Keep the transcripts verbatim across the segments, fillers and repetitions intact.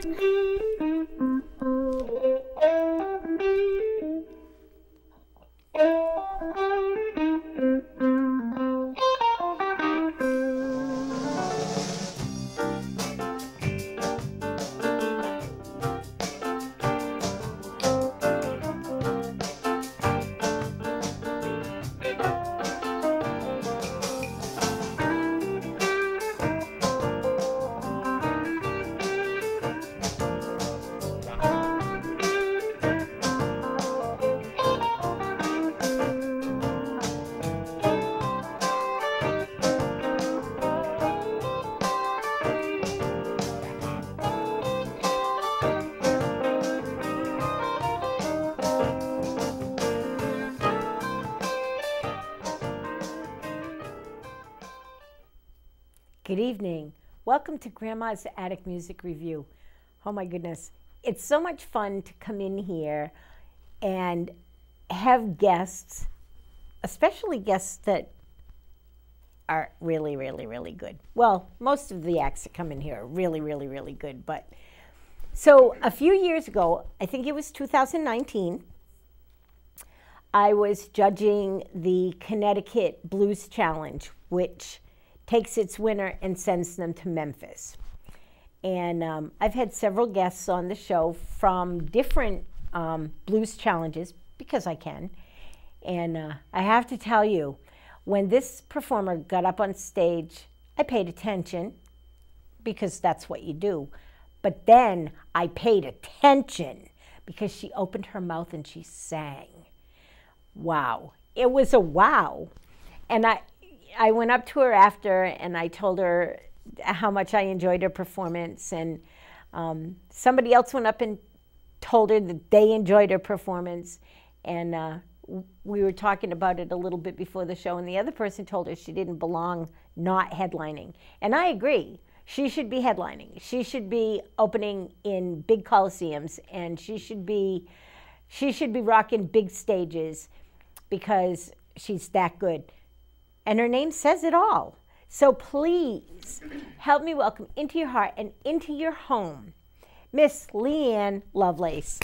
Good evening. Welcome to Grandma's Attic Music Review. Oh my goodness. It's so much fun to come in here and have guests, especially guests that are really, really, really good. Well, most of the acts that come in here are really, really, really good. But so a few years ago, I think it was two thousand nineteen, I was judging the Connecticut Blues Challenge, which takes its winner and sends them to Memphis. And um, I've had several guests on the show from different um, blues challenges, because I can. And uh, I have to tell you, when this performer got up on stage, I paid attention, because that's what you do. But then I paid attention because she opened her mouth and she sang. Wow. It was a wow. And I, I went up to her after and I told her how much I enjoyed her performance, and um, somebody else went up and told her that they enjoyed her performance, and uh, we were talking about it a little bit before the show, and the other person told her she didn't belong not headlining. And I agree. She should be headlining. She should be opening in big coliseums, and she should be, she should be rocking big stages because she's that good. And her name says it all. So please help me welcome into your heart and into your home, Miss Ann Lovelace.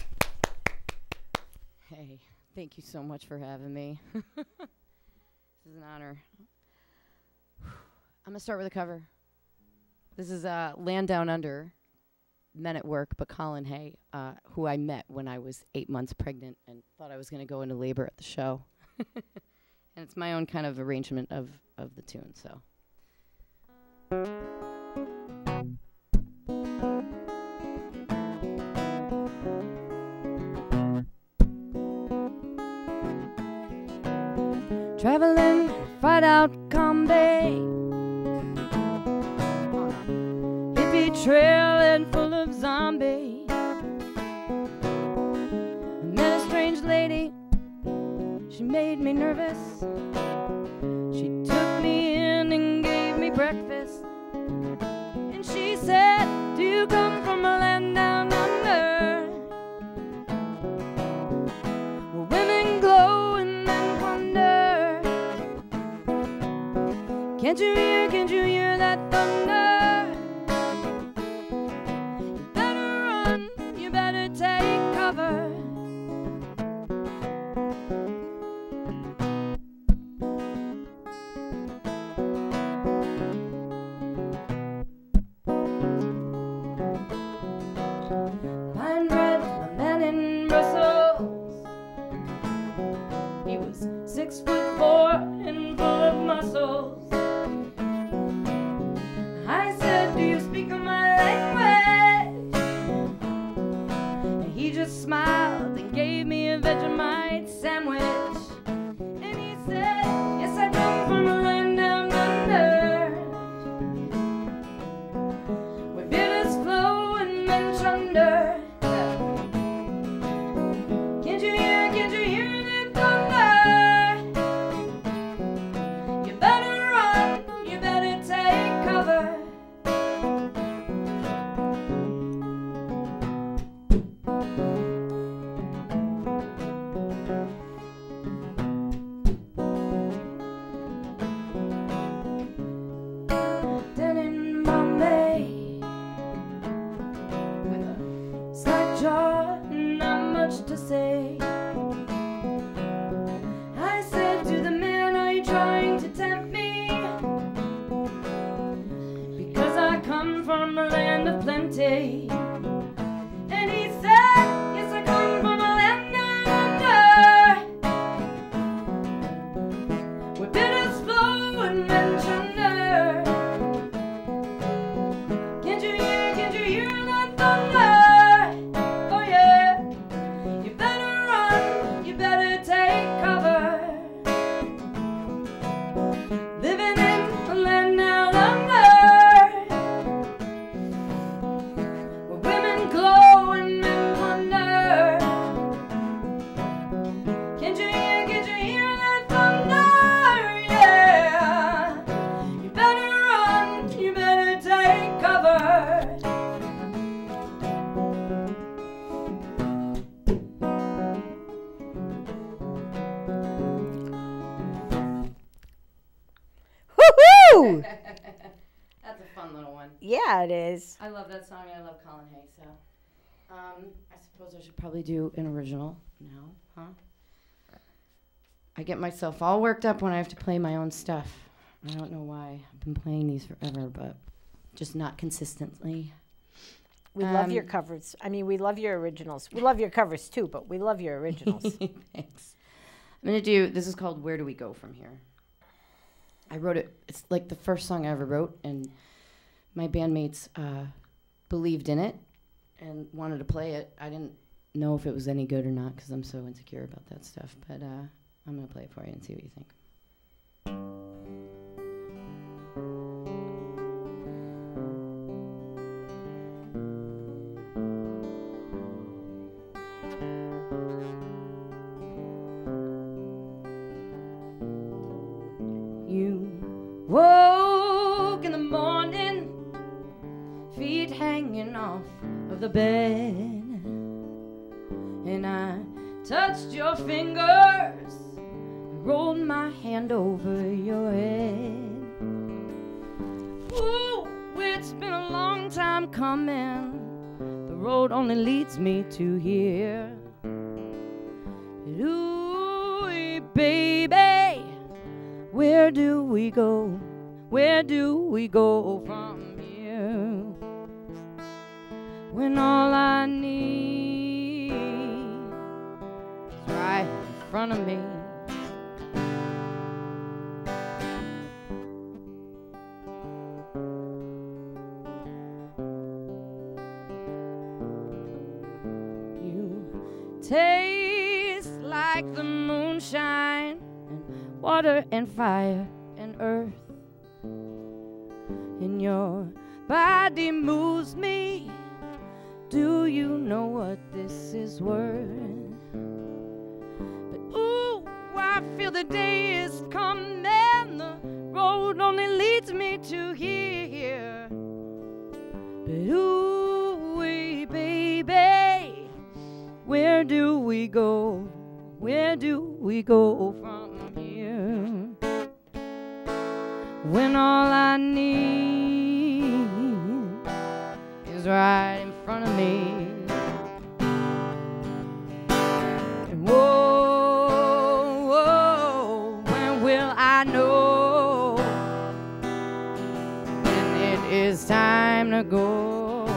Hey, thank you so much for having me. This is an honor. I'm going to start with a cover. This is uh, Land Down Under, Men at Work, by Colin Hay, uh, who I met when I was eight months pregnant and thought I was going to go into labor at the show. And it's my own kind of arrangement of, of the tune, so. Traveling, fried out combi, hippie trail and full of zombies. I met a strange lady. She made me nervous. She took me in and gave me breakfast. And she said, do you come from a land down under, where women glow and men wonder? Can't you hear, can't you hear that thunder? You better run, you better take cover. Six foot four and full of muscles. I from a land of plenty. And he said, yes, I come from a land down under, where bitters flow and men tender. Can't you hear, can't you hear that thunder? Oh yeah, you better run, you better take cover. Living in a land down under, where women glow and men wonder. Can't you hear, can't you hear that thunder? Yeah, you better run, you better take cover. Woohoo! That's a fun little one. Yeah, it is. I love that song and I love Colin Hay, so um, I suppose I should probably do an original now, huh? I get myself all worked up when I have to play my own stuff. I don't know why. I've been playing these forever, but just not consistently. We love Um, your covers. I mean, we love your originals. We love your covers too, but we love your originals. Thanks. I'm going to do, this is called Where Do We Go From Here? I wrote it, it's like the first song I ever wrote, and my bandmates uh, believed in it and wanted to play it. I didn't know if it was any good or not because I'm so insecure about that stuff, but uh, I'm going to play it for you and see what you think. You woke in the morning, feet hanging off of the bed, and I touched your fingers, rolled my hand over your head. Ooh, it's been a long time coming, the road only leads me to here. Ooh, baby, where do we go? Where do we go from here? When all I need is right in front of me. You taste like the moonshine, water and fire and earth, and your body moves me. Do you know what this is worth? But ooh, I feel the day is coming, the road only leads me to here. But ooh, baby, where do we go? Where do we go from here? When all I need is right in front of me. And whoa, whoa, when will I know when it is time to go?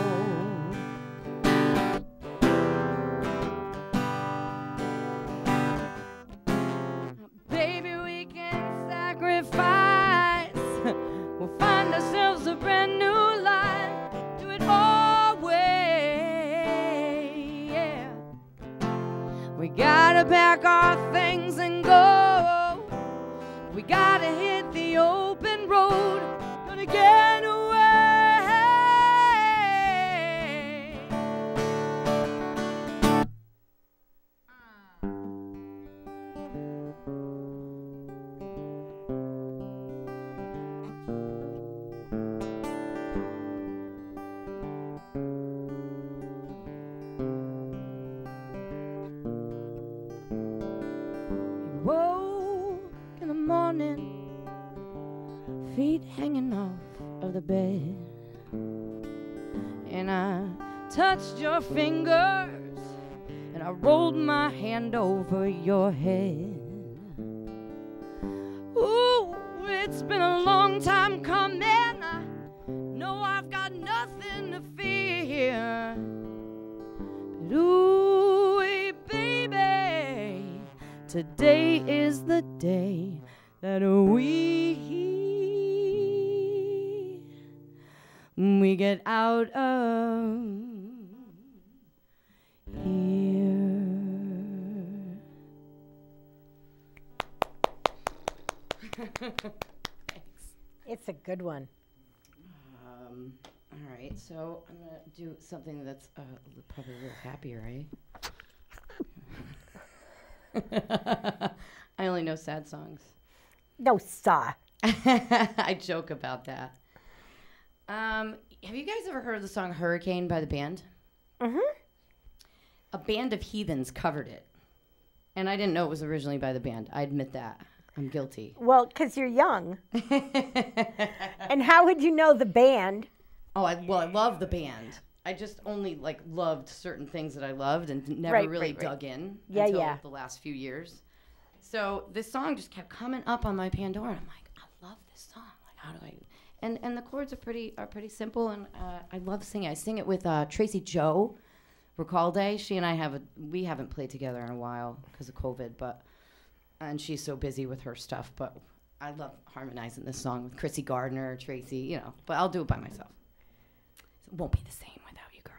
Baby, we can sacrifice. We'll find ourselves a brand new life. Do it our way, yeah. We gotta pack our things and go. We gotta hit the open road. Gonna get away. Morning, feet hanging off of the bed, and I touched your fingers, and I rolled my hand over your head. Ooh, it's been a long time coming. I know I've got nothing ooh, baby, today is the day that we we get out of here. Thanks. It's a good one. Um, all right, so I'm gonna do something that's uh, probably a little happier, right? I only know sad songs. No, sir. I joke about that. Um, have you guys ever heard of the song Hurricane by the band? Mm-hmm. A band of heathens covered it. And I didn't know it was originally by the band. I admit that. I'm guilty. Well, because you're young. And how would you know the band? Oh, I, well, I love the band. I just only, like, loved certain things that I loved and never Right, really right, right. dug in Yeah, until yeah. the last few years. So this song just kept coming up on my Pandora. I'm like, I love this song. Like, how do I... And and the chords are pretty are pretty simple, and uh, I love singing. I sing it with uh, Tracy Joe, Recall Day. She and I have a we haven't played together in a while because of COVID, but and she's so busy with her stuff. But I love harmonizing this song with Chrissy Gardner, Tracy, you know. But I'll do it by myself. It won't be the same without you girls.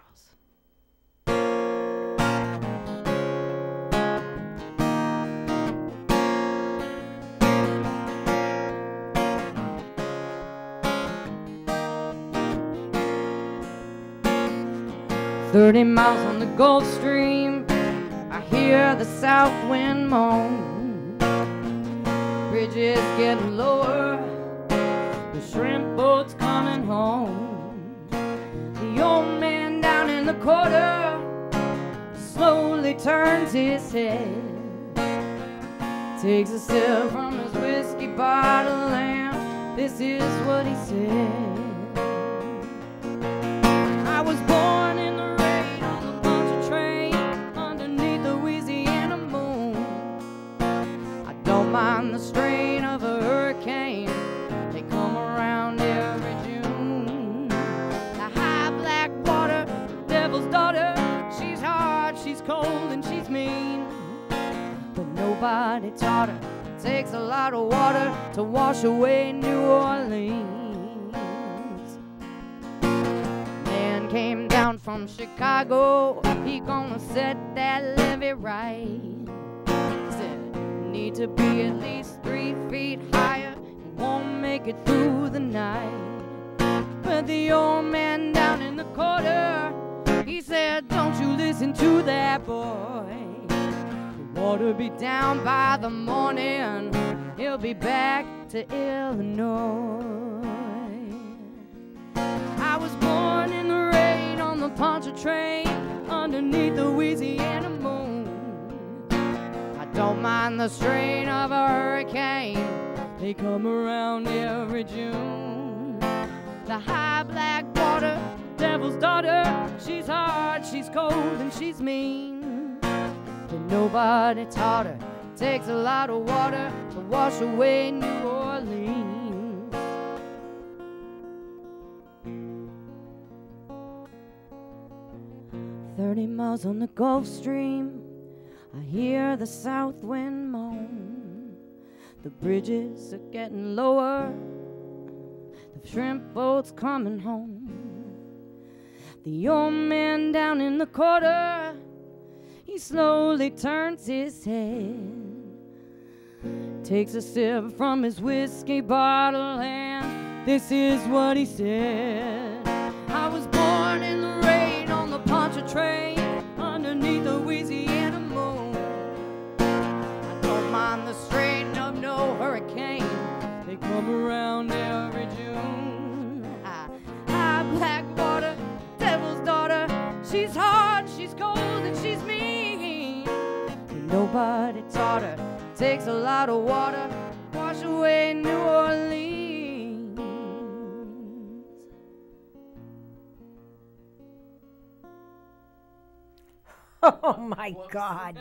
Thirty miles on the Gulf Stream, I hear the south wind moan. Bridges getting lower, the shrimp boat's coming home. The old man down in the quarter slowly turns his head, takes a sip from his whiskey bottle, and this is what he said. I was born in the mind the strain of a hurricane. They come around every June. The high black water, the devil's daughter. She's hard, she's cold, and she's mean. But nobody taught her. It takes a lot of water to wash away New Orleans. Man came down from Chicago. He gonna set that levee right. Need to be at least three feet higher, won't make it through the night. But the old man down in the corner, he said, don't you listen to that boy. The water be down by the morning, he'll be back to Illinois. I was born in the rain on the Poncha train, underneath the Louisiana moon. Don't mind the strain of a hurricane. They come around every June. The high black water, devil's daughter. She's hard, she's cold, and she's mean. But nobody taught her. It takes a lot of water to wash away New Orleans. Thirty miles on the Gulf Stream, I hear the south wind moan. The bridges are getting lower, the shrimp boat's coming home. The old man down in the corner, he slowly turns his head, takes a sip from his whiskey bottle, and this is what he said. I was born in the rain on the Poncha train, underneath the Louisiana moon. On the strain of no hurricane, they come around every June. High, high black water, devil's daughter. She's hard, she's cold, and she's mean. And nobody taught her. It takes a lot of water to wash away New Orleans. Oh my Whoops. God.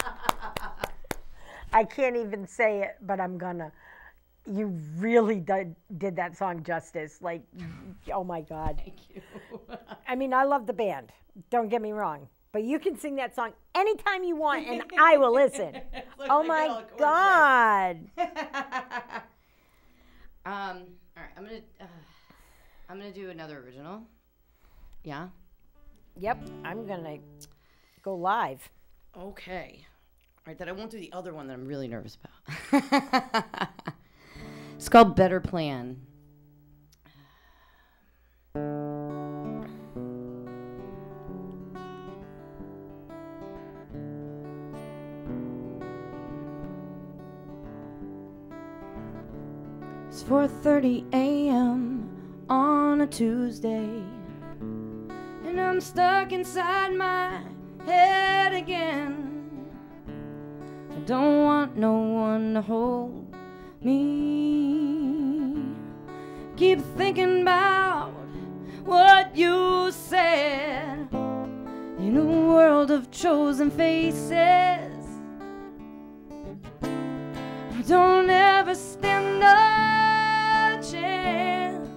I can't even say it, but I'm gonna. You really did, did that song justice. Like, oh my God. Thank you. I mean, I love the band. Don't get me wrong. But you can sing that song anytime you want, and I will listen. Oh, my God. um, all right, I'm going to uh, I'm gonna do another original. Yeah? Yep, I'm going to go live. Okay. All right, then I won't do the other one that I'm really nervous about. It's called Better Plan. It's four thirty a.m. on a Tuesday, and I'm stuck inside my head again. I don't want no one to hold me. Keep thinking about what you said. In a world of chosen faces, I don't ever stand a chance,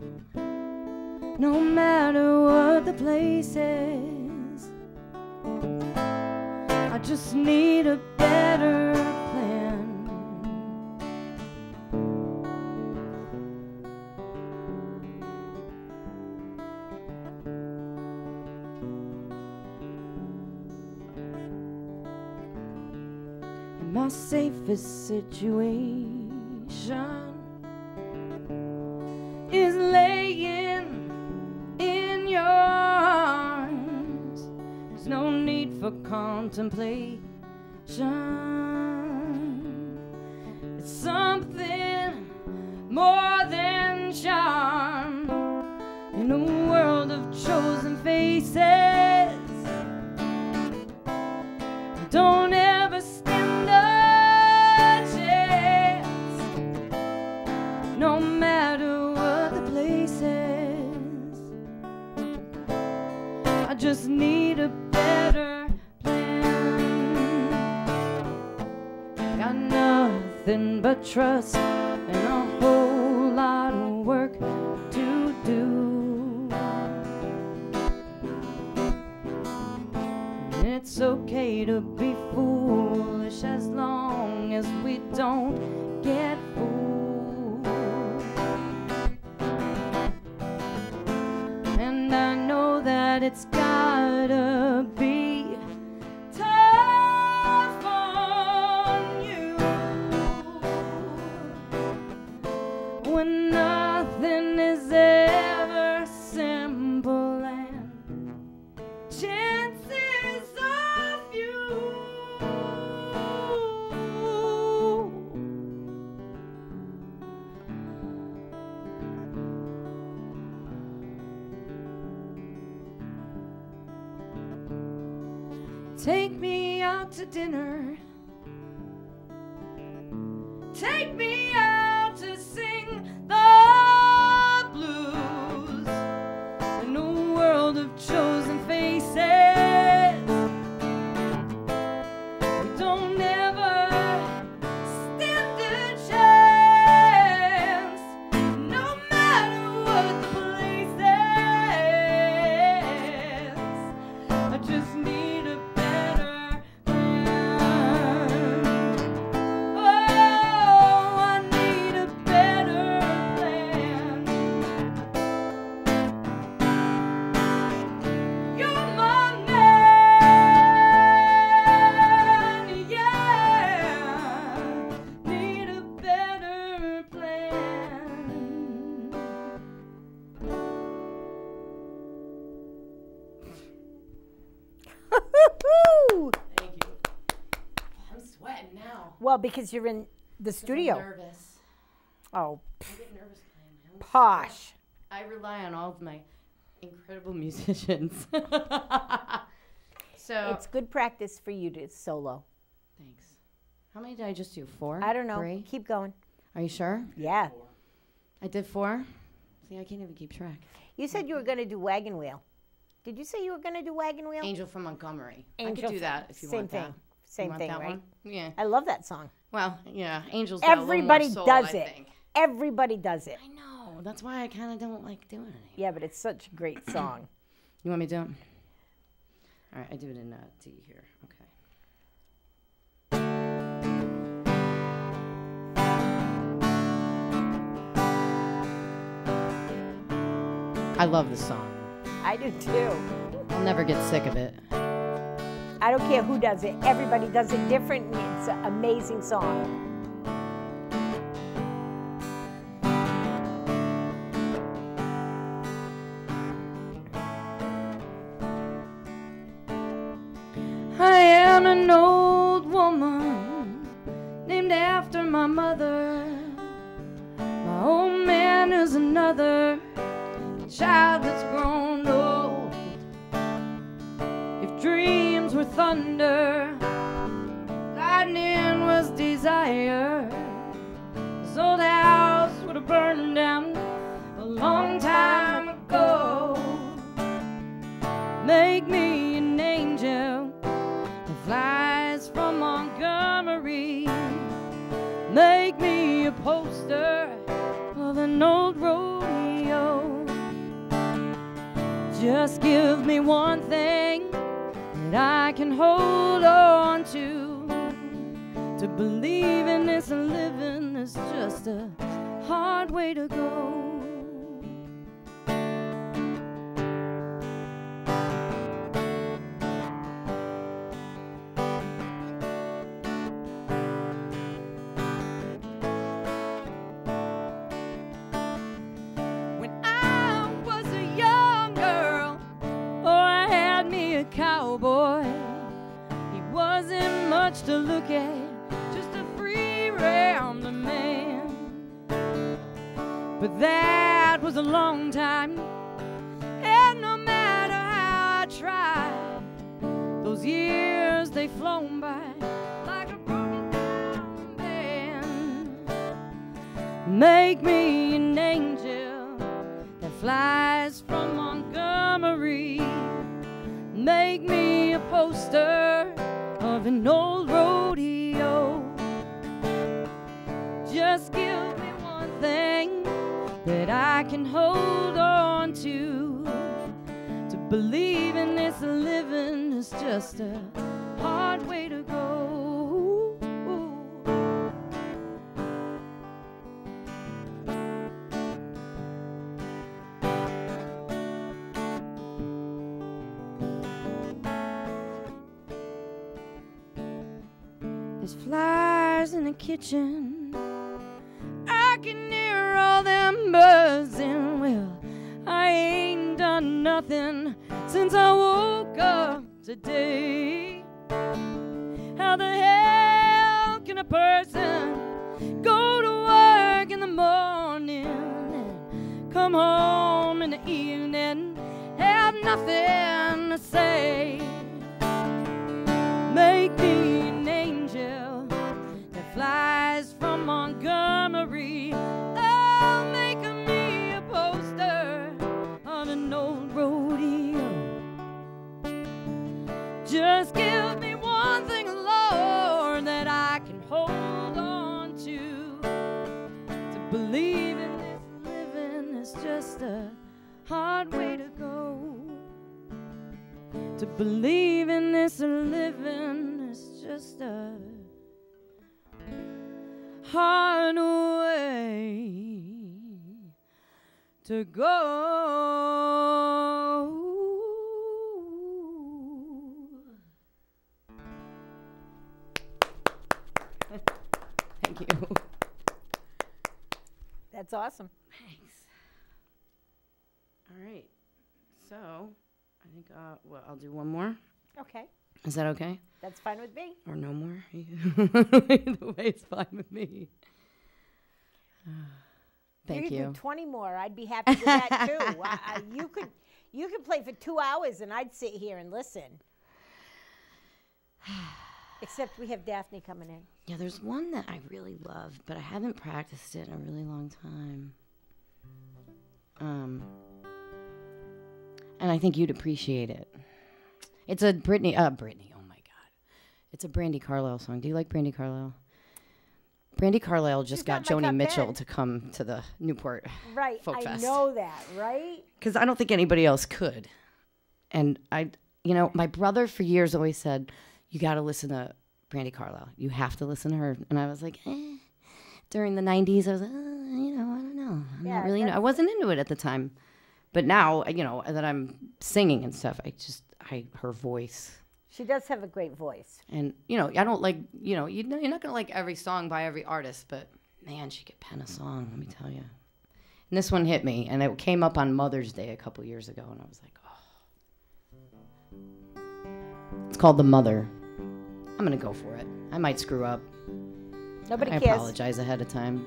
no matter what the place is. I just need a better plan. In my safest situation is laying in your arms. There's no need for contemplation. It's something more than charm. In a world of chosen faces, I don't ever stand a chance, no matter what the place is. I just need a better plan. Got nothing but trust and a whole lot of work to do. It's okay to be foolish as long as we don't get fooled. And I know that it's gotta be tough on you when nothing is ever simple and chances of you take me out to dinner, take me out to sing the blues in a world of chosen faces. We don't ever stand a chance, no matter what the place is. I just need a better plan. Oh, I need a better plan. You're my man, yeah. Need a better plan. Thank you. I'm sweating now. Well, because you're in the I'm studio. nervous. Oh, I get nervous playing my own posh. stuff. I rely on all of my incredible musicians. So It's good practice for you to solo. thanks. How many did I just do? Four? I don't know. Three? Keep going. Are you sure? Yeah. I did four? See, I can't even keep track. You said you were going to do Wagon Wheel. Did you say you were going to do Wagon Wheel? Angel from Montgomery. I Angel could do from- that if you same want thing. that. Same you want thing, that right? one? Yeah. I love that song. Well, yeah. Angel's got Everybody a little more soul, does I it. think. Everybody does it. I know. That's why I kind of don't like doing it anymore. Yeah, but it's such a great song. You want me to do it? All right, I do it in uh, D here. Okay. I love this song. I do too. I'll never get sick of it. I don't care who does it. Everybody does it different. And it's an amazing song. I am an old woman named after my mother. My old man is another child that's grown old. If dreams were thunder, lightning was desire, this old house would have burned down a long time ago. Make me an angel that flies from Montgomery. Make me a poster of an old rodeo. Just give me one thing that I can hold on to. To believe in this living is just a hard way to go. Cowboy, he wasn't much to look at, just a free rambling man. But that was a long time, and no matter how I tried, those years they flown by like a broken down band. Make me an angel that flies from Montgomery. Make me a poster of an old rodeo. Just give me one thing that I can hold on to. To believe in this living is just a hard way to go. There's flies in the kitchen, I can hear all them buzzing. Well, I ain't done nothing since I woke up today. How the hell can a person go to work in the morning and come home in the evening, have nothing to say? Make me an angel that flies from Montgomery. Oh, make me a poster of an old rodeo. Just give me one thing, Lord, that I can hold on to. To believe in this living is just a hard way to go. To believe in this living is just a hard way to go. Thank you. That's awesome. Thanks. All right. So, I think, uh, well, I'll do one more. Okay. Is that okay? That's fine with me. Or no more? The way it's fine with me. Uh, thank you. you. Could do twenty more. I'd be happy with that too. I, I, you could, you could play for two hours, and I'd sit here and listen. Except we have Daphne coming in. Yeah, there's one that I really love, but I haven't practiced it in a really long time. Um, and I think you'd appreciate it. It's a Britney, uh, Britney, oh my God. It's a Brandi Carlile song. Do you like Brandi Carlile? Brandi Carlile just She's got not my Joni top Mitchell ten. to come to the Newport Right, Folk I Fest. know that, right? Because I don't think anybody else could. And I, you know, my brother for years always said, you got to listen to Brandi Carlile. You have to listen to her. And I was like, eh. During the nineties, I was like, uh, you know, I don't know. I'm Yeah, not really, I wasn't into it at the time. But now, you know, that I'm singing and stuff, I just, I, her voice. She does have a great voice. And, you know, I don't like, you know, you know you're not going to like every song by every artist, but man, she could pen a song, let me tell you. And this one hit me, and it came up on Mother's Day a couple years ago, and I was like, oh. It's called The Mother. I'm going to go for it. I might screw up. Nobody I cares. apologize ahead of time.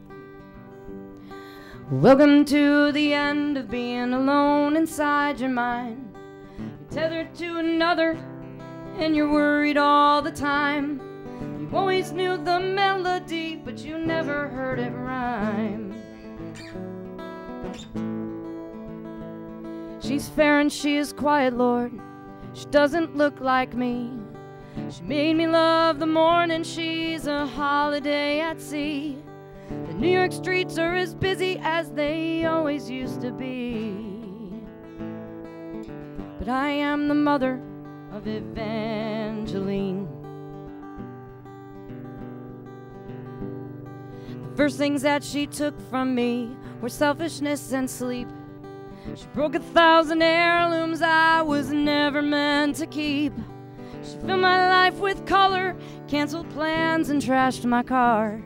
Welcome to the end of being alone inside your mind. You're tethered to another, and you're worried all the time. You always knew the melody, but you never heard it rhyme. She's fair and she is quiet, Lord. She doesn't look like me. She made me love the morning. She's a holiday at sea. The New York streets are as busy as they always used to be. But I am the mother of Evangeline. The first things that she took from me were selfishness and sleep. She broke a thousand heirlooms I was never meant to keep. She filled my life with color, canceled plans, and trashed my car.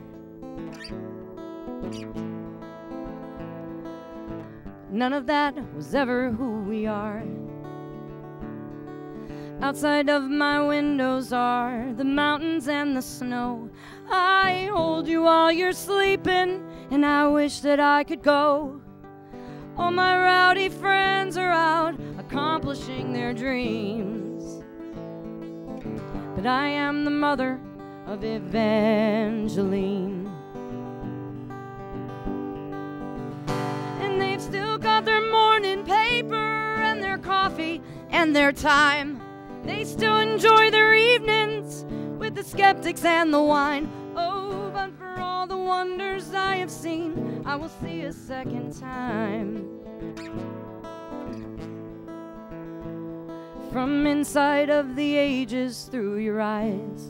None of that was ever who we are. Outside of my windows are the mountains and the snow. I hold you while you're sleeping, and I wish that I could go. All my rowdy friends are out accomplishing their dreams. But I am the mother of Evangeline. And they've still got their morning paper and their coffee and their time. They still enjoy their evenings with the skeptics and the wine. Oh, but for all the wonders I have seen, I will see a second time. From inside of the ages through your eyes,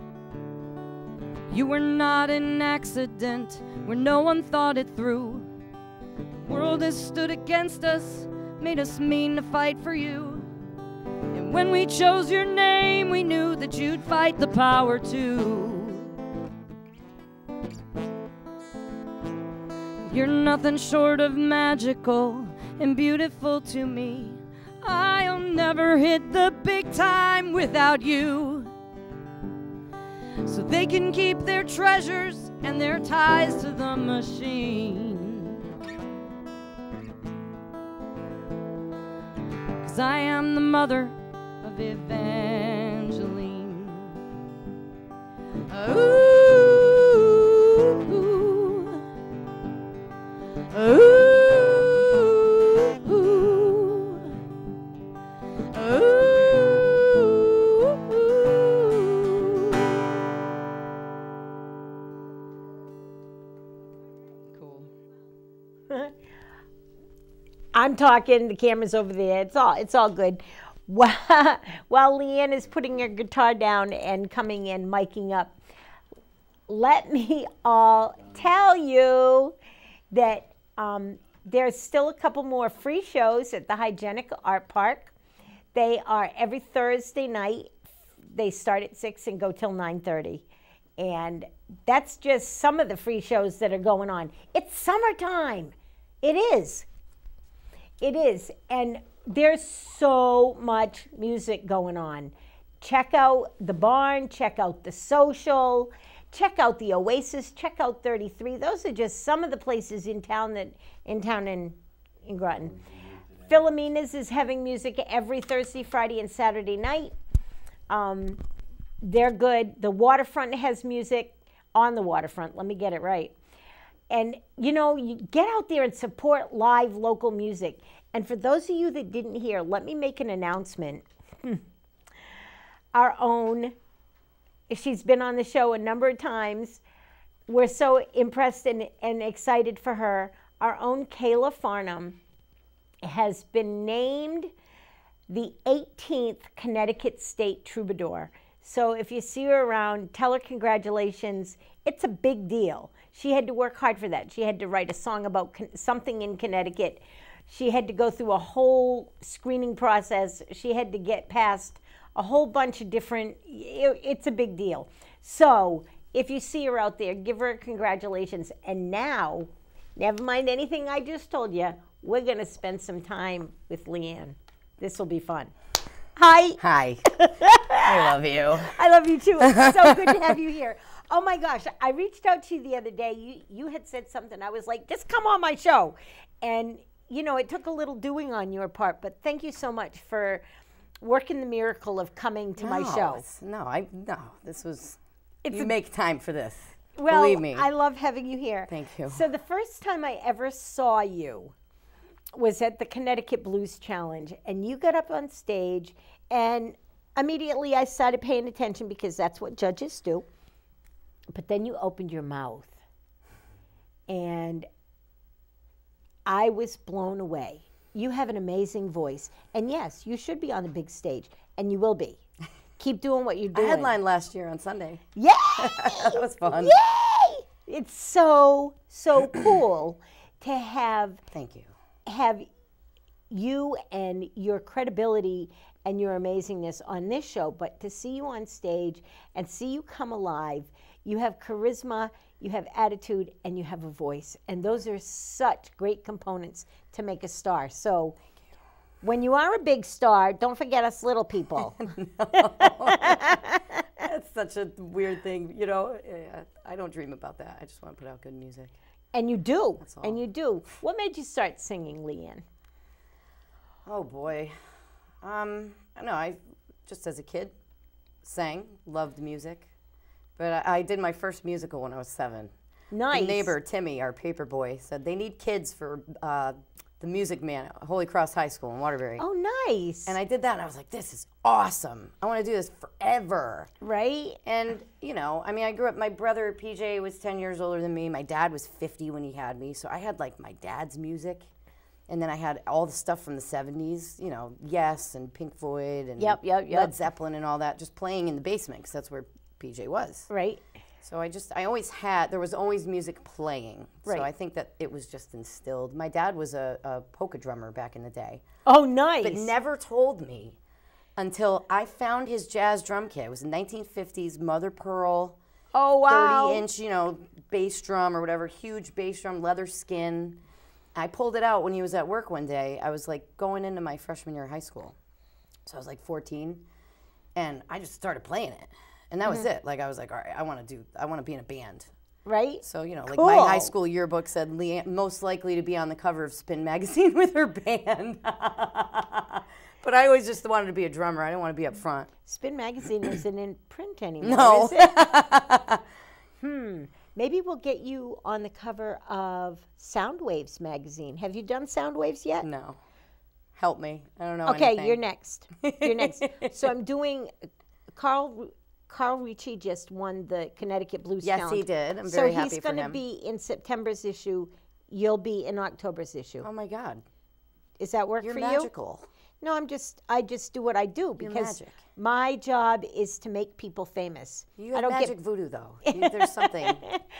you were not an accident where no one thought it through. The world has stood against us, made us mean to fight for you. And when we chose your name, we knew that you'd fight the power too. You're nothing short of magical and beautiful to me. I'll never hit the big time without you. So they can keep their treasures and their ties to the machine. 'Cause I am the mother of Evangeline. Ooh, ooh, ooh. I'm talking, the camera's over there. It's all it's all good. While, while Leanne is putting her guitar down and coming in, miking up, let me all tell you that um, there's still a couple more free shows at the Hygienic Art Park. They are every Thursday night. They start at six and go till nine thirty. And that's just some of the free shows that are going on. It's summertime. It is. It is, and there's so much music going on. Check out the Barn, check out the Social, check out the Oasis, check out thirty-three. Those are just some of the places in town that in town in, in Groton. Philomena's is having music every Thursday, Friday, and Saturday night. Um, they're good. The Waterfront has music on the waterfront. Let me get it right. And, you know, you get out there and support live local music. And for those of you that didn't hear, let me make an announcement. Our own, she's been on the show a number of times. We're so impressed and, and excited for her. Our own Kayla Farnham has been named the eighteenth Connecticut State Troubadour. So if you see her around, tell her congratulations. It's a big deal. She had to work hard for that. She had to write a song about something in Connecticut. She had to go through a whole screening process. She had to get past a whole bunch of different, it's a big deal. So if you see her out there, give her congratulations. And now, never mind anything I just told you, we're going to spend some time with Leanne. This will be fun. Hi. Hi. I love you. I love you too. It's so good to have you here. Oh my gosh, I reached out to you the other day. You you had said something. I was like, just come on my show. And, you know, it took a little doing on your part, but thank you so much for working the miracle of coming to no, my show. No, I no. This was, it's you a, make time for this. Well, Believe me. I love having you here. Thank you. So the first time I ever saw you was at the Connecticut Blues Challenge, and you got up on stage, and immediately I started paying attention because that's what judges do. But then you opened your mouth, and I was blown away. You have an amazing voice, and yes, you should be on the big stage, and you will be. Keep doing what you're doing. I headlined last year on Sunday. Yay! That was fun. Yay! It's so, so cool to have... Thank you. have you and your credibility and your amazingness on this show, but to see you on stage and see you come alive, you have charisma, you have attitude, and you have a voice. And those are such great components to make a star. So when you are a big star, don't forget us little people. That's such a weird thing. You know, I don't dream about that. I just want to put out good music. And you do, and you do. What made you start singing, Leanne? Oh boy, um, I don't know. I just as a kid sang, loved music, but I, I did my first musical when I was seven. Nice. The neighbor Timmy, our paper boy, said they need kids for uh, the Music Man at Holy Cross High School in Waterbury. Oh, nice. And I did that, and I was like, this is awesome. I want to do this forever. Right? And, you know, I mean, I grew up, my brother P J was ten years older than me. My dad was fifty when he had me. So I had, like, my dad's music. And then I had all the stuff from the seventies, you know, Yes and Pink Floyd and yep, yep, yep. Led Zeppelin and all that, just playing in the basement, because that's where P J was. Right. So I just, I always had, there was always music playing. Right. So I think that it was just instilled. My dad was a, a polka drummer back in the day. Oh, nice. But never told me until I found his jazz drum kit. It was a nineteen fifties Mother Pearl. Oh, wow. thirty inch, you know, bass drum or whatever, huge bass drum, leather skin. I pulled it out when he was at work one day. I was like going into my freshman year of high school. So I was like fourteen, and I just started playing it. And that was mm-hmm. it. Like, I was like, all right, I want to do, I want to be in a band. Right? So, you know, like cool. my high school yearbook said Leanne most likely to be on the cover of Spin magazine with her band. But I always just wanted to be a drummer. I didn't want to be up front. Spin magazine isn't in print anymore, no. is it? hmm. Maybe we'll get you on the cover of Soundwaves magazine. Have you done Soundwaves yet? No. Help me. I don't know Okay, anything. you're next. You're next. So I'm doing Carl Carl Ricci just won the Connecticut Blues yes, Challenge. Yes, he did. I'm very so happy he's for going to him. be in September's issue. You'll be in October's issue. Oh my God. Does that work you're for magical. you? No, I'm just I just do what I do You're because magic. My job is to make people famous. You have I don't magic get... voodoo though. You, there's something.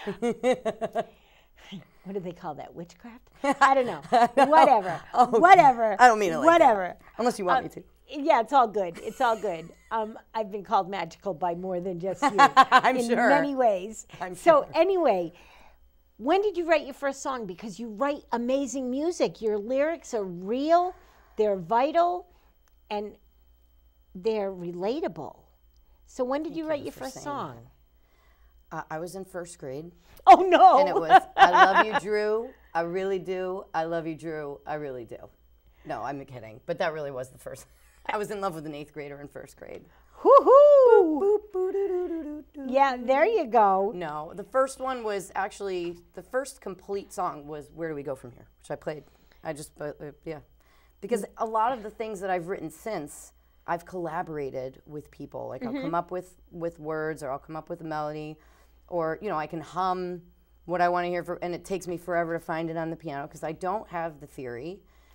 What do they call that? Witchcraft? I don't know. Whatever. Oh, Whatever. I don't mean it like Whatever. that. Unless you want um, me to. Yeah, it's all good. It's all good. Um, I've been called magical by more than just you. I'm in sure. many ways. I'm so sure. anyway, when did you write your first song? Because you write amazing music. Your lyrics are real, they're vital, and they're relatable. So when did Thank you write you your for first saying song? Uh, I was in first grade. Oh, no. And it was, I love you, Drew. I really do. I love you, Drew. I really do. No, I'm kidding. But that really was the first. I was in love with an eighth grader in first grade. Hoo-hoo! Yeah, there you go. No, the first one was actually, the first complete song was Where Do We Go From Here, which I played. I just, uh, uh, yeah. Because a lot of the things that I've written since, I've collaborated with people. Like mm-hmm. I'll come up with, with words, or I'll come up with a melody, or, you know, I can hum what I want to hear, for, and it takes me forever to find it on the piano because I don't have the theory.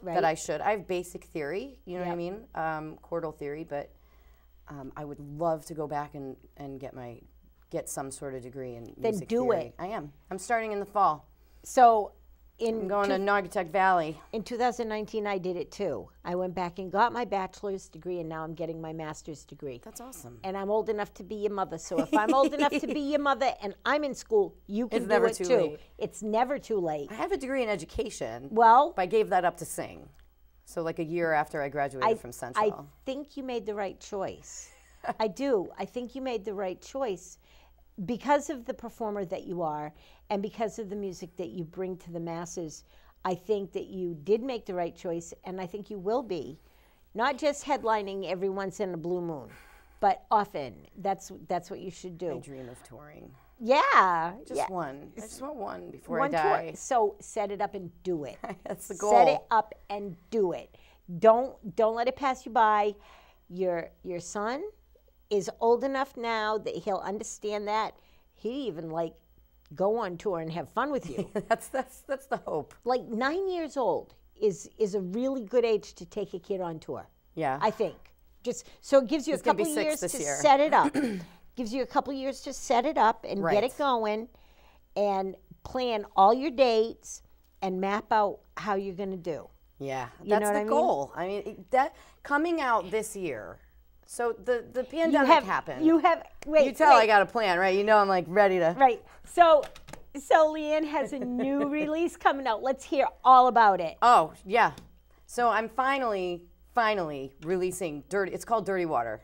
Right. that I should. I have basic theory, you know what I Yep. mean, um, chordal theory, but um, I would love to go back and, and get my get some sort of degree in Then music do theory. it. I am. I'm starting in the fall. So in I'm going two- to Naugatuck Valley. in two thousand nineteen, I did it too. I went back and got my bachelor's degree, and now I'm getting my master's degree. That's awesome. And I'm old enough to be your mother. So if I'm old enough to be your mother and I'm in school, you can It's do never it too too. late. It's never too late. I have a degree in education, Well, but I gave that up to sing. So like a year after I graduated I, from Central. I think you made the right choice. I do. I think you made the right choice because of the performer that you are and because of the music that you bring to the masses. I think that you did make the right choice, and I think you will be. Not just headlining every once in a blue moon, but often. That's that's what you should do. I dream of touring. Yeah. Just yeah. one. I just want one before One I die. tour. So set it up and do it. That's the goal. Set it up and do it. Don't don't let it pass you by. Your your son is old enough now that he'll understand that. He even like go on tour and have fun with you. that's that's that's the hope. Like nine years old is is a really good age to take a kid on tour. Yeah. I think. Just so it gives you He's a gonna be couple six years this to year. set it up. Gives you a couple years to set it up and Right. get it going and plan all your dates and map out how you're going to do. Yeah, You that's know what the I mean? goal. I mean, it- that coming out this year. So the the You pandemic have happened. you have wait, You tell wait, I got a plan, right? You know I'm like ready to. right. So so Leanne has a new release coming out. Let's hear all about it. Oh yeah. So I'm finally finally releasing Dirty. It's called Dirty Water.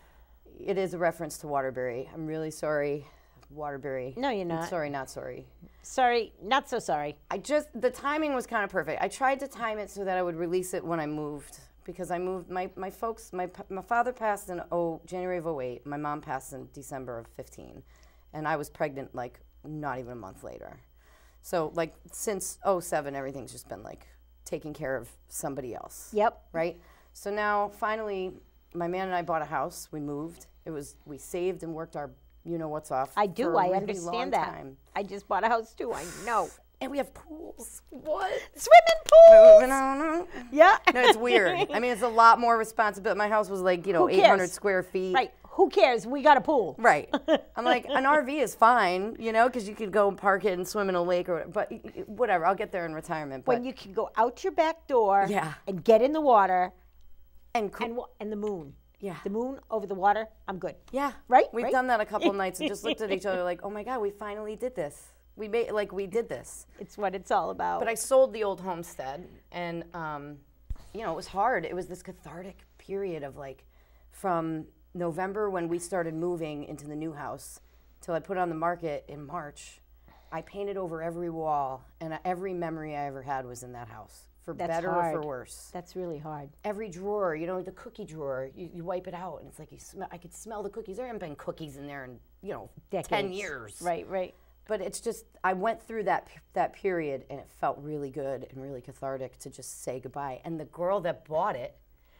It is a reference to Waterbury. I'm really sorry, Waterbury. No, you're I'm not. sorry, not sorry. Sorry, not so sorry. I just the timing was kind of perfect. I tried to time it so that I would release it when I moved because I moved. My my folks, my p- my father passed in oh January of oh eight. My mom passed in December of fifteen, and I was pregnant like not even a month later. So like since oh seven, everything's just been like taking care of somebody else. Yep. Right. So now finally, my man and I bought a house. We moved. It was we saved and worked our you know what's off. I for do. a I really understand long that. time. I just bought a house too. I know. And we have pools. What? Swimming pool. Moving on. Yeah. No, it's weird. I mean, it's a lot more responsibility. My house was like, you know, Who eight hundred cares? square feet. Right. Who cares? We got a pool. Right. I'm like, an R V is fine, you know, because you could go and park it and swim in a lake or whatever. But y- y- whatever, I'll get there in retirement. But When you can go out your back door Yeah. and get in the water and cool. and wa- and the moon. Yeah. The moon over the water, I'm good. Yeah. Right, We've right. done that a couple nights and just looked at each other like, oh my God, we finally did this. We made like we did this. It's what it's all about. But I sold the old homestead, and um, you know, it was hard. It was this cathartic period of like, from November when we started moving into the new house, till I put it on the market in March. I painted over every wall, and every memory I ever had was in that house, for That's better hard. or for worse. That's really hard. Every drawer, you know, the cookie drawer, you, you wipe it out, and it's like you smell. I could smell the cookies. There haven't been cookies in there in you know ten Decades. years. Right, right. But it's just, I went through that p- that period, and it felt really good and really cathartic to just say goodbye. And the girl that bought it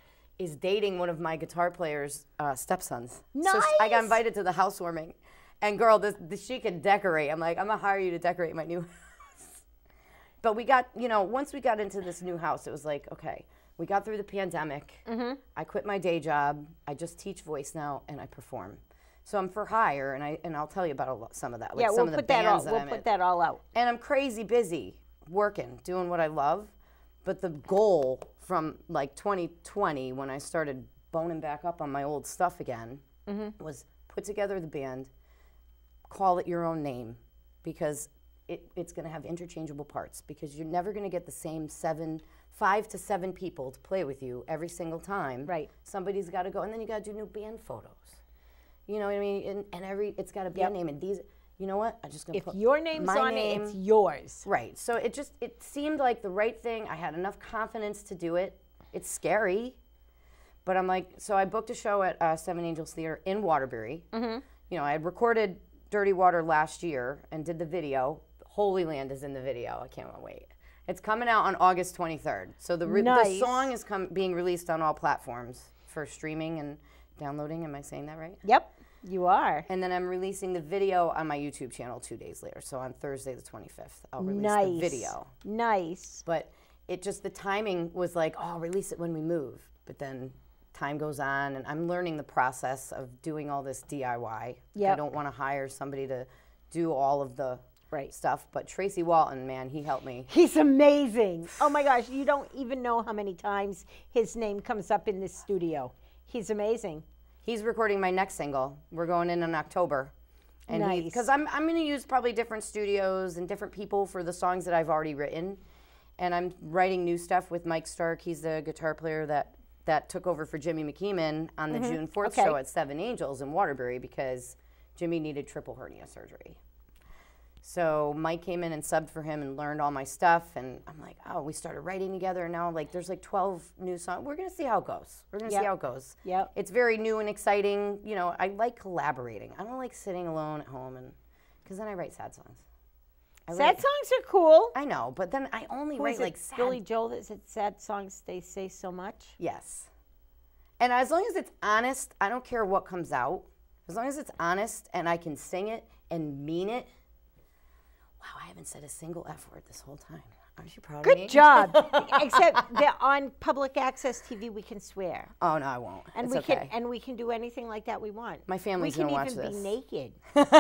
is dating one of my guitar player's uh, stepsons. So sh- I got Nice. invited to the housewarming. And girl, this, this, she can decorate. I'm like, I'm gonna hire you to decorate my new house. But we got, you know, once we got into this new house, it was like, okay, we got through the pandemic. Mm-hmm. I quit my day job. I just teach voice now, and I perform. So I'm for hire, and I and I'll tell you about a lot, some of that, like Yeah, some we'll of the put that all bands that we'll I'm put in. that all out. And I'm crazy busy working, doing what I love. But the goal from like twenty twenty, when I started boning back up on my old stuff again, Mm-hmm. was put together the band, call it your own name, because it, it's going to have interchangeable parts, because you're never going to get the same seven, five to seven people to play with you every single time. Right. Somebody's got to go, and then you got to do new band photos. You know what I mean? And, and every it's got a band Yep. name, and these. You know what? I'm just gonna If put your name's my on name. it, it's yours. Right. So it just it seemed like the right thing. I had enough confidence to do it. It's scary, but I'm like, so I booked a show at uh, Seven Angels Theater in Waterbury. Mm-hmm. You know, I had recorded Dirty Water last year and did the video. Holy Land is in the video. I can't wait. It's coming out on August twenty-third. So the re- the Nice. song is com- being released on all platforms for streaming and downloading. Am I saying that right? Yep, you are. And then I'm releasing the video on my YouTube channel two days later. So on Thursday the twenty-fifth, I'll release Nice. the video. Nice. But it just, the timing was like, oh, I'll release it when we move. But then time goes on, and I'm learning the process of doing all this D I Y. Yep. I don't want to hire somebody to do all of the Right. stuff, but Tracy Walton, man, he helped me. He's amazing. Oh my gosh, you don't even know how many times his name comes up in this studio. He's amazing. He's recording my next single. We're going in in October. And nice. Because I'm, I'm going to use probably different studios and different people for the songs that I've already written. And I'm writing new stuff with Mike Stark. He's the guitar player that, that took over for Jimmy McKeeman on the mm-hmm. June fourth okay. show at Seven Angels in Waterbury because Jimmy needed triple hernia surgery. So Mike came in and subbed for him and learned all my stuff, and I'm like, oh, we started writing together, and now like there's like twelve new songs. We're gonna see how it goes. We're gonna yep. see how it goes. Yep. It's very new and exciting. You know, I like collaborating. I don't like sitting alone at home, and because then I write sad songs. I sad write, songs are cool. I know, but then I only Who write is it, like sad. Billy Joel that said sad songs they say so much. Yes. And as long as it's honest, I don't care what comes out. As long as it's honest and I can sing it and mean it. Wow, I haven't said a single F word this whole time. Aren't you proud Good of me? Good job. Except that on public access T V we can swear. Oh no, I won't. And it's we okay. can and we can do anything like that we want. My family's gonna watch this. We can even be naked.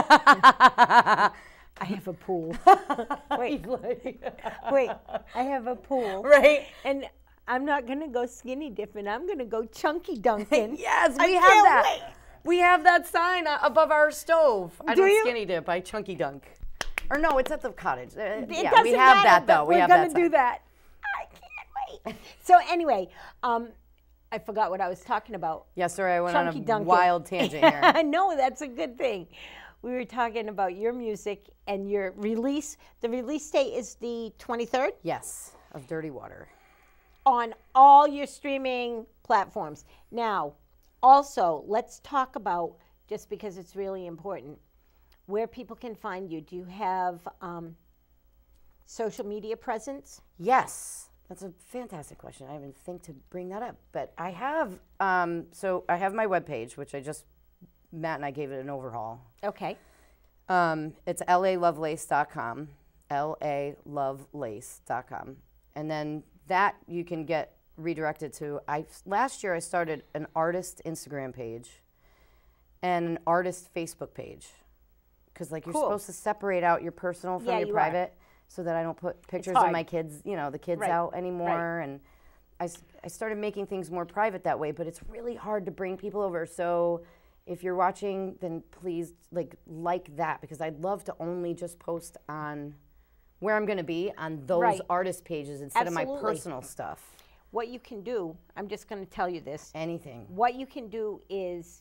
I have a pool. Wait, wait. I have a pool. Right. And I'm not gonna go skinny dipping. I'm gonna go chunky dunking. Yes, we I have can't that. Wait. We have that sign uh, above our stove. I Do don't you? skinny dip. I chunky dunk. Or no, it's at the cottage. Uh, It yeah, doesn't we have matter, that though. But we we're have gonna that do sign. that. I can't wait. So anyway, um, I forgot what I was talking about. Yeah, sorry, I went Chunky on a dunking. wild tangent here. No, that's a good thing. We were talking about your music and your release. The release date is the twenty-third? Yes, of Dirty Water. On all your streaming platforms. Now, also, let's talk about, just because it's really important, where people can find you. Do you have um, social media presence? Yes, that's a fantastic question. I didn't even think to bring that up, but I have. Um, so I have my webpage, which I just, Matt and I gave it an overhaul. Okay. Um, it's L A Lovelace dot com, L A Lovelace dot com. And then that you can get redirected to, I, last year I started an artist Instagram page and an artist Facebook page. Because like you're Cool. supposed to separate out your personal from Yeah, your you private so that I don't put pictures of hard. my kids, you know, the kids Right. out anymore. Right. And I, s- I started making things more private that way, but it's really hard to bring people over. So if you're watching, then please like like that, because I'd love to only just post on where I'm going to be on those Right. artist pages instead of my Absolutely. personal stuff. What you can do, I'm just going to tell you this. Anything. What you can do is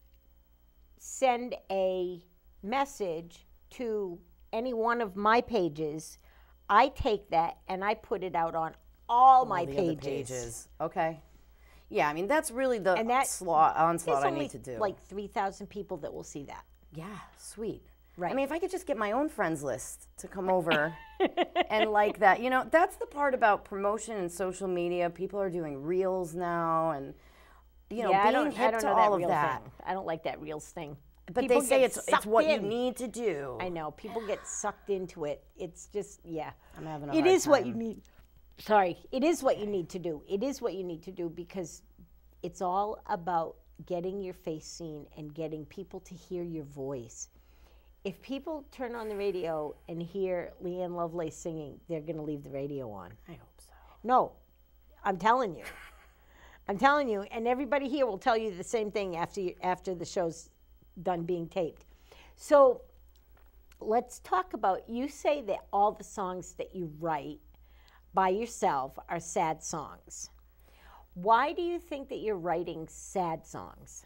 send a message to any one of my pages. I take that and I put it out on all, All my the other pages. pages. Okay. Yeah, I mean, that's really the And that- slot, onslaught There's I only need to do. like three thousand people that will see that. Yeah, sweet. Right. I mean, if I could just get my own friends list to come over and like that. You know, that's the part about promotion and social media. People are doing reels now and, you know, yeah, I being don't, I hip don't to know all that of real that. thing. I don't like that reels thing. But People they say get it's it's sucked what you in. need to do. I know. People get sucked into it. It's just, yeah. I'm having a It hard is what you time. need. Sorry. It is what you need to do. It is what you need to do because it's all about getting your face seen and getting people to hear your voice. If people turn on the radio and hear Leanne Lovelace singing, they're going to leave the radio on. I hope so. No, I'm telling you. I'm telling you, and everybody here will tell you the same thing after you, after the show's done being taped. So let's talk about, you say that all the songs that you write by yourself are sad songs. Why do you think that you're writing sad songs?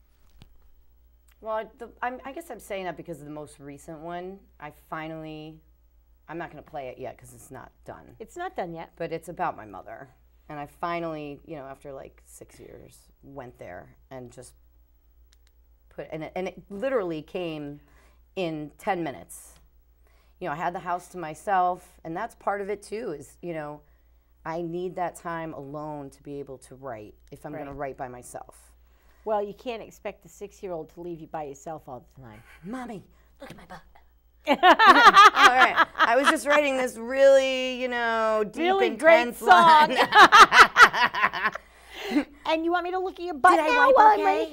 Well, I- the, I'm, I guess I'm saying that because of the most recent one. I finally, I'm not going to play it yet because it's not done. It's not done yet. But it's about my mother. And I finally, you know, after like six years, went there and just put, and it, and it literally came in ten minutes. You know, I had the house to myself, and that's part of it too, is, you know, I need that time alone to be able to write if I'm Right. going to write by myself. Well, you can't expect a six-year-old to leave you by yourself all the time. Mommy, look at my butt. All right. I was just writing this really, you know, deep, Really great intense song. line. And you want me to look at your butt Did I now? wipe while I'm okay?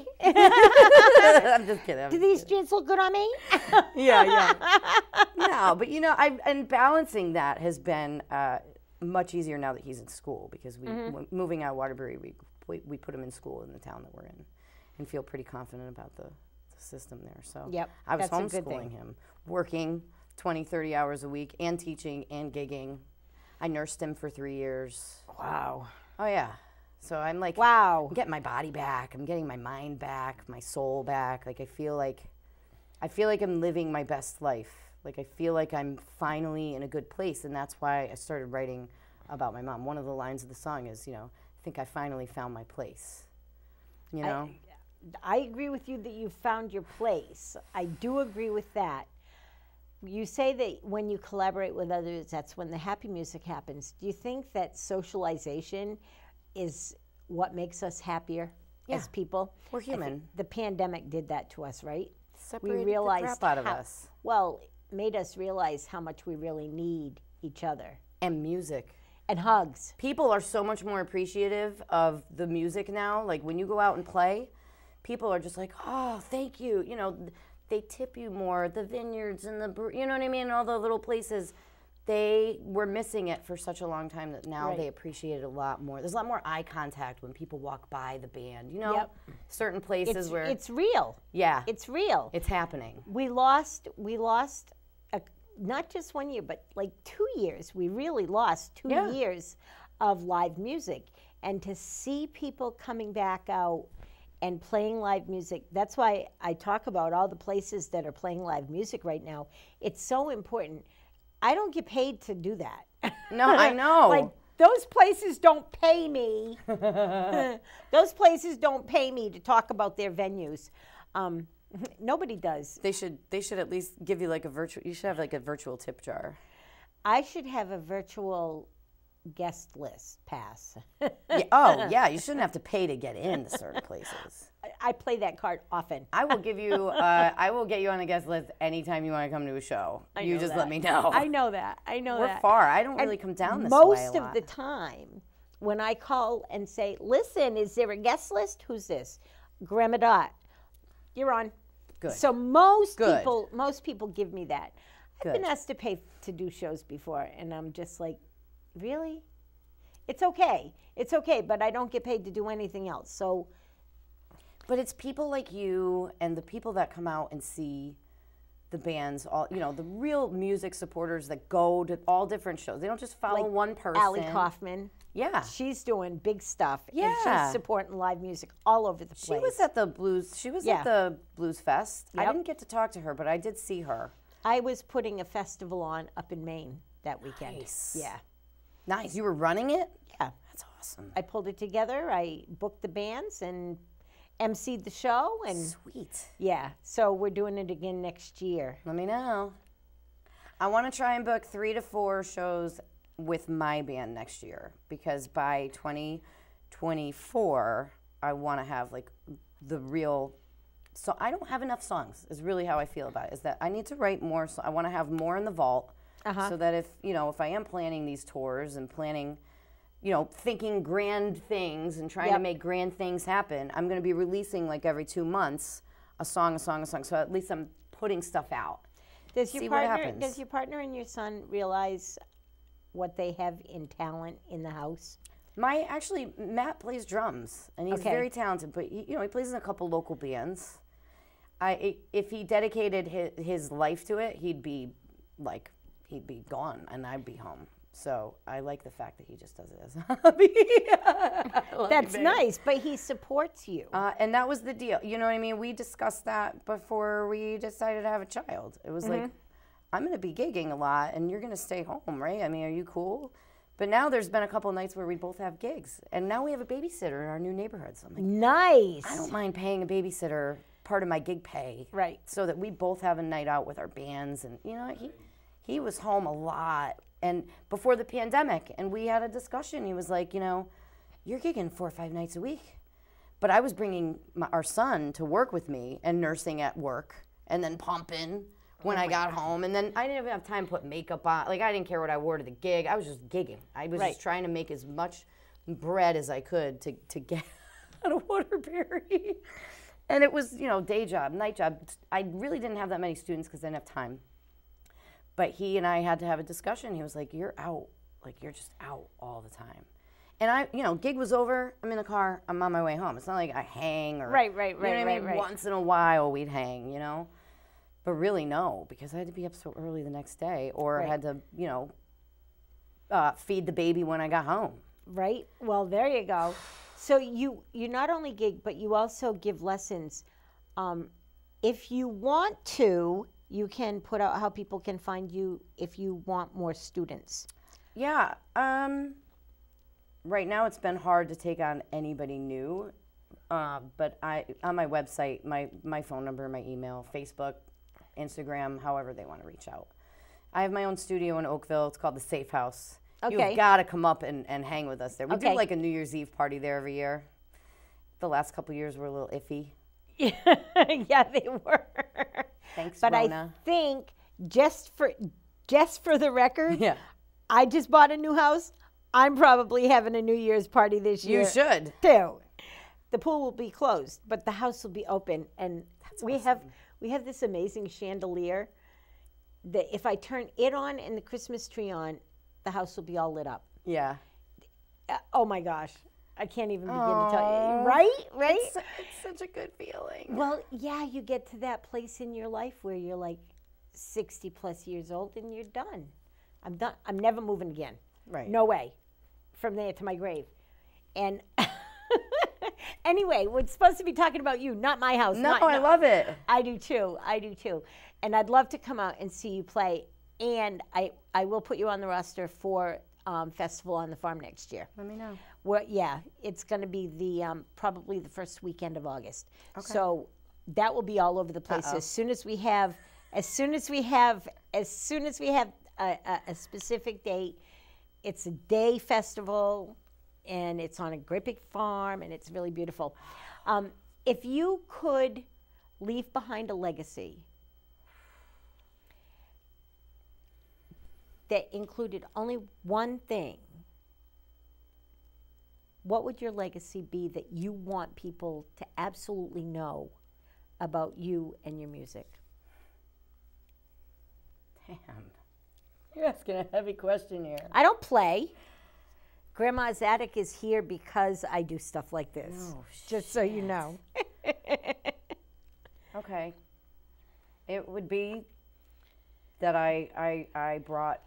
ready? I'm just kidding. I'm Do just these kidding. jeans look good on me? Yeah, yeah. No, but you know, I and balancing that has been uh, much easier now that he's in school because we Mm-hmm. w- moving out of Waterbury, we, we we put him in school in the town that we're in, and feel pretty confident about the, the system there. So Yep, I was that's a good homeschooling thing. him, working twenty, thirty hours a week, and teaching and gigging. I nursed him for three years. Wow. Oh yeah. So I'm like, Wow. I'm getting my body back. I'm getting my mind back, my soul back. Like I feel like, I feel like I'm living my best life. Like I feel like I'm finally in a good place, and that's why I started writing about my mom. One of the lines of the song is, you know, I think I finally found my place. You know. I agree with you that you found your place. I do agree with that. You say that when you collaborate with others, that's when the happy music happens. Do you think that socialization is what makes us happier Yeah. as people? We're I think human. the pandemic did that to us, right? Separated we the realized crap out of how, us. Well, made us realize how much we really need each other. And music. And hugs. People are so much more appreciative of the music now. Like when you go out and play, people are just like, oh, thank you. You know, they tip you more. The vineyards and the, bre- you know what I mean? All the little places, they were missing it for such a long time that now Right. they appreciate it a lot more. There's a lot more eye contact when people walk by the band. You know, Yep. certain places It's, where, it's real. yeah, It's real. it's happening. We lost, we lost, a, not just one year, but like two years. We really lost two Yeah. years of live music. And to see people coming back out and playing live music, that's why I talk about all the places that are playing live music right now. It's so important. I don't get paid to do that. No, I know. Like, those places don't pay me. Those places don't pay me to talk about their venues. Um, nobody does. They should, they should at least give you like a virtual, you should have like a virtual tip jar. I should have a virtual guest list pass. Yeah, oh, yeah, you shouldn't have to pay to get into certain places. I play that card often. I will give you, uh, I will get you on a guest list anytime you want to come to a show. I you know just that. let me know. I know that. I know We're that. far. I don't And really come down this most way a of lot. the time, when I call and say, listen, is there a guest list? Who's this? Gramma Dot. You're on. Good. So most Good. people, most people give me that. I've been Good. asked to pay to do shows before, and I'm just like, really? It's okay. It's okay, but I don't get paid to do anything else. So, But it's people like you and the people that come out and see the bands, all you know, the real music supporters that go to all different shows. They don't just follow like one person. Allie Kaufman, Yeah. she's doing big stuff, and Yeah. she's supporting live music all over the She place. was at the blues. She was Yeah. at the Blues Fest. I Yep. didn't get to talk to her, but I did see her. I was putting a festival on up in Maine that weekend. Nice. Yeah, Nice. You were running it? yeah. That's awesome. I pulled it together. I booked the bands and emceed the show, and Sweet. yeah. So we're doing it again next year. Let me know. I want to try and book three to four shows with my band next year because by twenty twenty-four, I want to have like the real. So I don't have enough songs. Is really how I feel about it. Is that I need to write more. So I want to have more in the vault, Uh-huh. so that if you know if I am planning these tours and planning, you know, thinking grand things and trying Yep. to make grand things happen, I'm going to be releasing like every two months a song, a song, a song. So at least I'm putting stuff out. Does your See what partner? happens. Does your partner and your son realize what they have in talent in the house? My actually Matt plays drums and he's Okay. very talented, but he, you know he plays in a couple local bands. I if he dedicated his, his life to it, he'd be like he'd be gone and I'd be home. So I like the fact that he just does it as a hobby. That's nice, but he supports you. Uh, and that was the deal. You know what I mean? We discussed that before we decided to have a child. It was Mm-hmm. like, I'm going to be gigging a lot and you're going to stay home, right? I mean, are you cool? But now there's been a couple nights where we both have gigs. And now we have a babysitter in our new neighborhood. So I'm like, Nice. I don't mind paying a babysitter part of my gig pay. Right. So that we both have a night out with our bands. And, you know, he, he was home a lot. And before the pandemic, and we had a discussion. He was like, you know, you're gigging four or five nights a week. But I was bringing my, our son to work with me and nursing at work and then pumping when I got home. And then I didn't even have time to put makeup on. Like, I didn't care what I wore to the gig. I was just gigging. I was Right. just trying to make as much bread as I could to, to get out of Waterbury. And it was, you know, day job, night job. I really didn't have that many students because I didn't have time. But he and I had to have a discussion. He was like, you're out. Like, you're just out all the time. And I, you know, gig was over. I'm in the car. I'm on my way home. It's not like I hang or. Right, right, you know right, what I right, mean? right. Once in a while we'd hang, you know? But really, no, because I had to be up so early the next day, or Right. I had to, you know, uh, feed the baby when I got home. Right. Well, there you go. So you you not only gig, but you also give lessons. Um, if you want to, you can put out how people can find you if you want more students. Yeah. Um, right now, it's been hard to take on anybody new, uh, but I on my website, my my phone number, my email, Facebook, Instagram, however they want to reach out. I have my own studio in Oakville. It's called the Safe House. Okay. You've got to come up and, and hang with us there. We Okay. do like a New Year's Eve party there every year. The last couple of years were a little iffy. Yeah, they were. Thanks, But Rona. I think just for just for the record, Yeah. I just bought a new house. I'm probably having a New Year's party this year. You should. Too. The pool will be closed, but the house will be open, and we have we have this amazing chandelier that if I turn it on and the Christmas tree on, the house will be all lit up. Yeah. Uh, oh my gosh, I can't even begin to tell Aw. you. Right, right. It's, it's such a good feeling. Well, yeah, you get to that place in your life where you're like sixty plus years old and you're done. I'm done. I'm never moving again. Right. No way. From there to my grave. And anyway, we're supposed to be talking about you, not my house. No, not, I love it. I do too. I do too. And I'd love to come out and see you play. And I, I will put you on the roster for um, Festival on the Farm next year. Let me know. Well, yeah, it's going to be the um, probably the first weekend of August. So that will be all over the place. Uh-oh. As soon as we have, as soon as we have, as soon as we have a, a, a specific date, it's a day festival, and it's on a great big farm, and it's really beautiful. Um, if you could leave behind a legacy that included only one thing, what would your legacy be that you want people to absolutely know about you and your music? Damn. You're asking a heavy question here. I don't play. Grandma's Attic is here because I do stuff like this. Oh, just so you know. Okay. It would be that I, I, I brought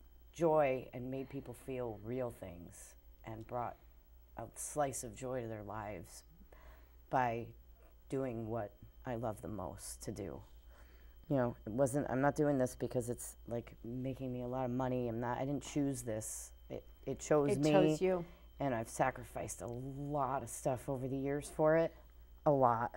joy and made people feel real things and brought a slice of joy to their lives by doing what I love the most to do. You know, it wasn't, I'm not doing this because it's like making me a lot of money. I'm not, I didn't choose this. It, it chose It me. chose you. And I've sacrificed a lot of stuff over the years for it. A lot.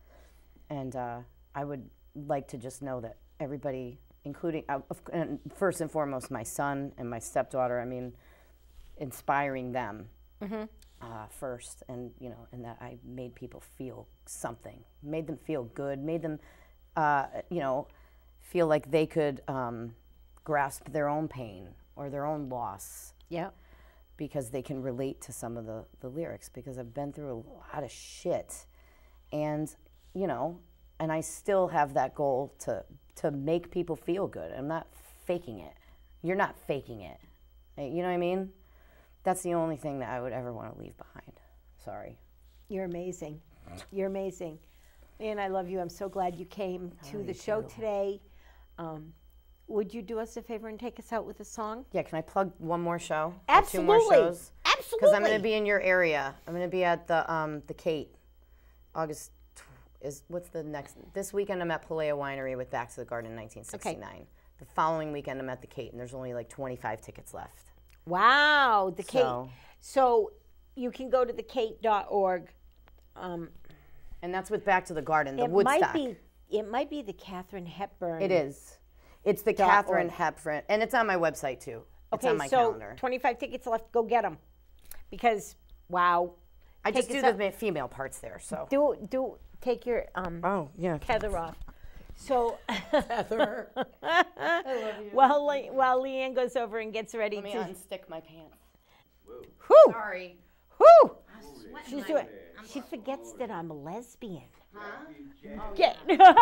And uh, I would like to just know that everybody, including, uh, of- and first and foremost, my son and my stepdaughter, I mean, inspiring them Mm-hmm. uh, first. And, you know, and that I made people feel something, made them feel good, made them, uh, you know, feel like they could um, grasp their own pain or their own loss. Yeah. Because they can relate to some of the, the lyrics, because I've been through a lot of shit. And, you know, and I still have that goal to, to make people feel good. I'm not faking it. You're not faking it. You know what I mean? That's the only thing that I would ever want to leave behind. Sorry. You're amazing. You're amazing. And I love you. I'm so glad you came to Oh, the you show too. today. Um, would you do us a favor and take us out with a song? Yeah, can I plug one more show? Or Absolutely. Two more shows? Absolutely. Because I'm going to be in your area. I'm going to be at the um, the Kate. August tw- is, what's the next? This weekend I'm at Palea Winery with Back to the Garden nineteen sixty-nine. The following weekend I'm at the Kate, and there's only like twenty-five tickets left. Wow, the Kate. So- So you can go to the kate dot org. Um, And that's with Back to the Garden, the it Woodstock. might be it might be the Katharine Hepburn. It is. It's the Dot Katharine org. Hepburn, and it's on my website too. It's Okay, on my so calendar. twenty-five tickets left. Go get them, because wow. I just take do us the up. ma- female parts there, so. Do do take your um Oh, yeah. tether off. So, Heather. I love you. while, Le- while Leanne goes over and gets ready Let me to... unstick my pants. Whew! Sorry. Whew! I'm She's sweating doing, like- I'm she forgets that I'm a lesbian. Huh? Okay.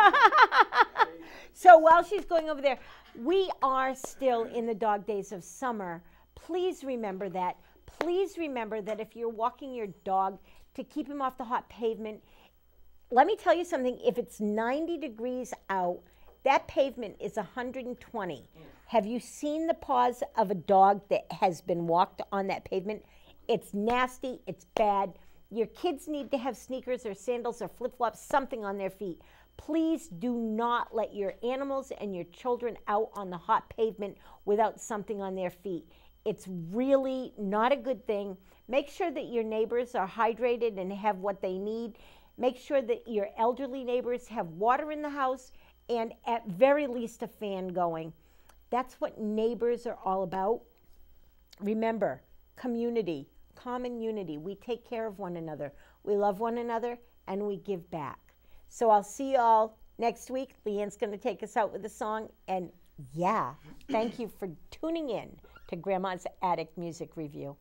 So while she's going over there, we are still in the dog days of summer. Please remember that. Please remember that if you're walking your dog, to keep him off the hot pavement. Let me tell you something. If it's ninety degrees out, that pavement is one hundred twenty. Have you seen the paws of a dog that has been walked on that pavement? It's nasty. It's bad. Your kids need to have sneakers or sandals or flip-flops, something on their feet. Please do not let your animals and your children out on the hot pavement without something on their feet. It's really not a good thing. Make sure that your neighbors are hydrated and have what they need. Make sure that your elderly neighbors have water in the house and at very least a fan going. That's what neighbors are all about. Remember, community, common unity. We take care of one another. We love one another and we give back. So I'll see you all next week. Leanne's going to take us out with a song. And yeah, thank you for tuning in to Grandma's Attic Music Review.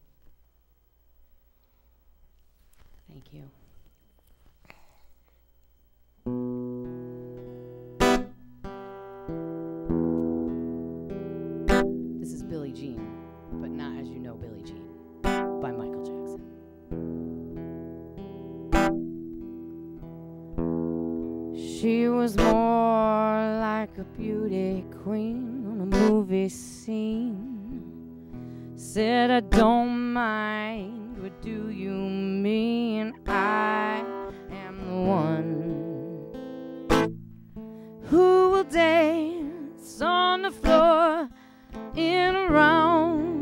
Thank you. This is Billie Jean, but not as you know Billie Jean, by Michael Jackson. She was more like a beauty queen on a movie scene. Said, I don't mind, what do you mean? I am the one who will dance on the floor in a round.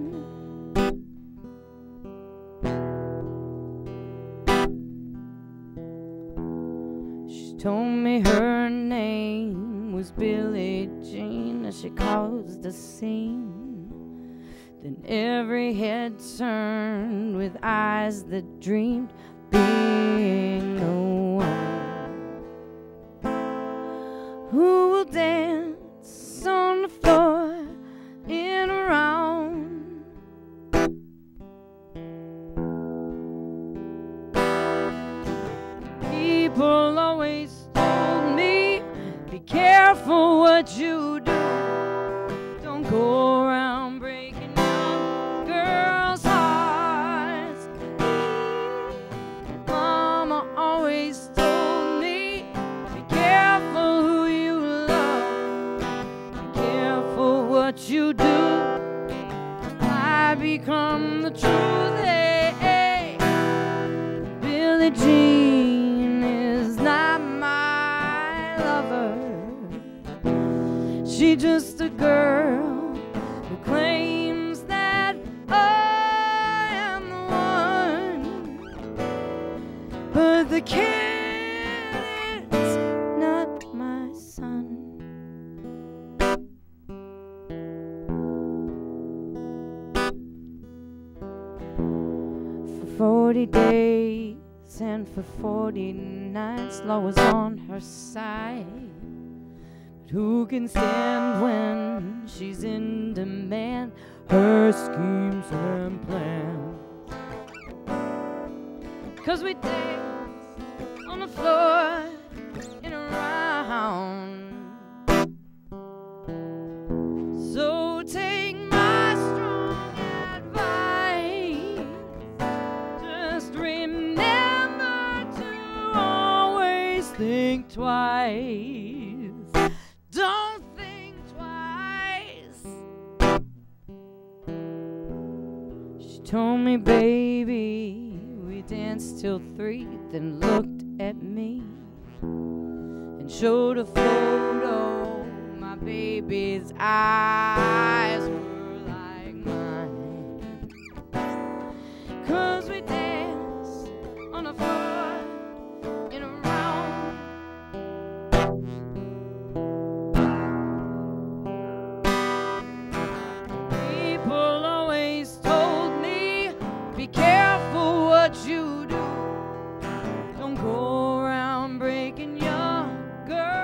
She told me her name was Billie Jean, as she caused a scene. Then every head turned with eyes that dreamed being the one who will dance on the floor in a round. People always told me, be careful what you do. Don't go around breaking young girls' hearts. Mama always told me, be careful who you love. Be careful what you do. I become the truth. Hey, hey. Billie Jean is not my lover. She just a girl who claims that I am the one, but the kid is not my son. For forty days and for forty nights, law was on her side. But who can stand when she's in demand? Her schemes and plans. 'Cause we danced on the floor in a round. So take my strong advice. Just remember to always think twice. Don't think twice. She told me, baby, we danced till three, then looked at me and showed a photo. My baby's eyes were like mine. 'Cause we danced on the floor in a round. People always told me, be careful what you do. Don't go around breaking your girl.